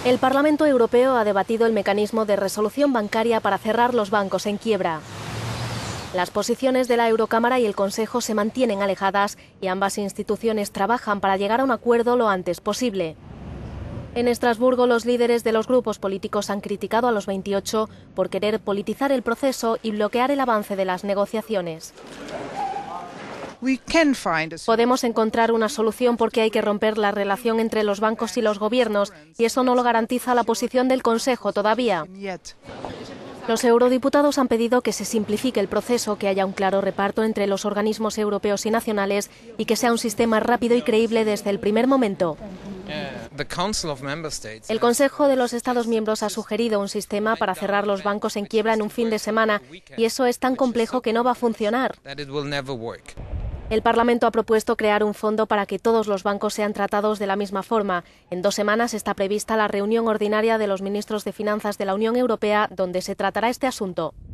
El Parlamento Europeo ha debatido el mecanismo de resolución bancaria para cerrar los bancos en quiebra. Las posiciones de la Eurocámara y el Consejo se mantienen alejadas y ambas instituciones trabajan para llegar a un acuerdo lo antes posible. En Estrasburgo, los líderes de los grupos políticos han criticado a los 28 por querer politizar el proceso y bloquear el avance de las negociaciones. Podemos encontrar una solución porque hay que romper la relación entre los bancos y los gobiernos, y eso no lo garantiza la posición del Consejo todavía. Los eurodiputados han pedido que se simplifique el proceso, que haya un claro reparto entre los organismos europeos y nacionales y que sea un sistema rápido y creíble desde el primer momento. El Consejo de los Estados miembros ha sugerido un sistema para cerrar los bancos en quiebra en un fin de semana, y eso es tan complejo que no va a funcionar. El Parlamento ha propuesto crear un fondo para que todos los bancos sean tratados de la misma forma. En 2 semanas está prevista la reunión ordinaria de los ministros de Finanzas de la Unión Europea, donde se tratará este asunto.